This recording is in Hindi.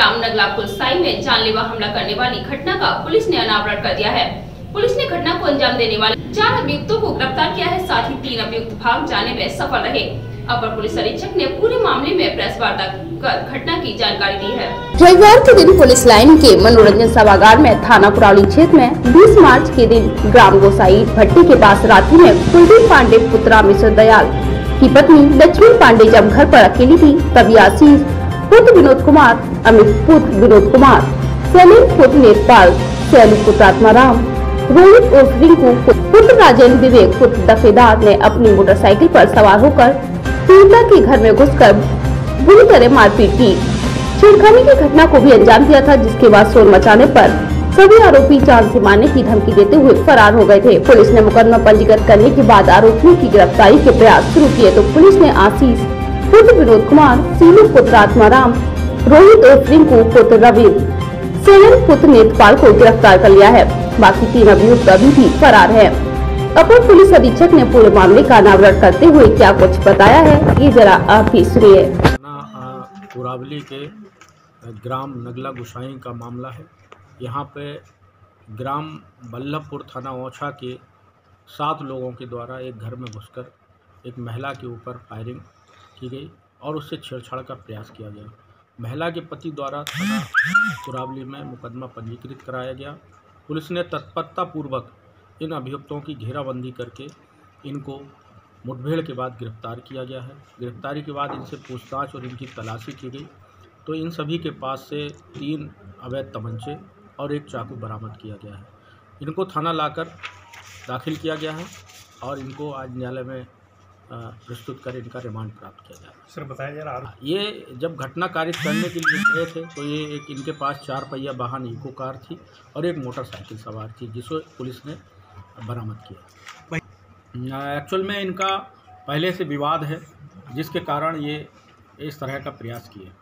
ग्राम नगला कुलसाई में जानलेवा हमला करने वाली घटना का पुलिस ने अनावरण कर दिया है। पुलिस ने घटना को अंजाम देने वाले 4 अभियुक्तों को गिरफ्तार किया है, साथ ही 3 अभियुक्त भाग जाने में सफल रहे। अपर पुलिस अधीक्षक ने पूरे मामले में प्रेस वार्ता कर घटना की जानकारी दी है। रविवार के दिन पुलिस लाइन के मनोरंजन सभागार में थाना कुराली क्षेत्र में 20 मार्च के दिन ग्राम गोसाई भट्टी के पास रात्रि में कुलदीप पांडे पुत्रा मिश्र दयाल की पत्नी लक्ष्मी पांडे जब घर पर अकेली थी, तभी आशीष पुत्र विनोद कुमार, अमित पुत्र विनोद कुमार, सलीम पुत्र नेत्रपाल, सैलू पुत्र आत्माराम, रोहित उर्फ रिंकू पुत्र राजेंद्र, विवेक पुत्र दफेदार ने अपनी मोटरसाइकिल पर सवार होकर पीड़िता के घर में घुसकर बुरी तरह मारपीट की, छेड़खानी की घटना को भी अंजाम दिया था, जिसके बाद शोर मचाने पर सभी आरोपी जान से मारने की धमकी देते हुए फरार हो गए थे। पुलिस ने मुकदमा पंजीकृत करने के बाद आरोपियों की गिरफ्तारी के प्रयास शुरू किए तो पुलिस ने आशीष पुत्र विनोद कुमार, सीलू पुत्र आत्माराम, रोहित उर्फ रिंकू पुत्र रवि, सैलू पुत्र नेत्रपाल को गिरफ्तार कर लिया है। बाकी 3 अभियुक्त अभी भी फरार है। अपर पुलिस अधीक्षक ने पूरे मामले का अनावरण करते हुए क्या कुछ बताया है, ये जरा आप भी सुनिए। कुरावली के ग्राम नगला गुसाई का मामला है। यहाँ पे ग्राम बल्लभपुर थाना ओछा के 7 लोगों के द्वारा एक घर में घुसकर एक महिला के ऊपर फायरिंग की गई और उससे छेड़छाड़ का प्रयास किया गया। महिला के पति द्वारा थाना कुरावली में मुकदमा पंजीकृत कराया गया। पुलिस ने तत्परता पूर्वक इन अभियुक्तों की घेराबंदी करके इनको मुठभेड़ के बाद गिरफ्तार किया गया है। गिरफ्तारी के बाद इनसे पूछताछ और इनकी तलाशी की गई तो इन सभी के पास से 3 अवैध तमंचे और एक चाकू बरामद किया गया है। इनको थाना लाकर दाखिल किया गया है और इनको आज न्यायालय में प्रस्तुत कर इनका रिमांड प्राप्त किया गया। सर बताया जा रहा ये जब घटना कारित करने के लिए गए थे तो ये एक इनके पास 4 पहिया वाहन इको कार थी और एक मोटरसाइकिल सवार थी, जिसको पुलिस ने बरामद किया। एक्चुअल में इनका पहले से विवाद है, जिसके कारण ये इस तरह का प्रयास किए।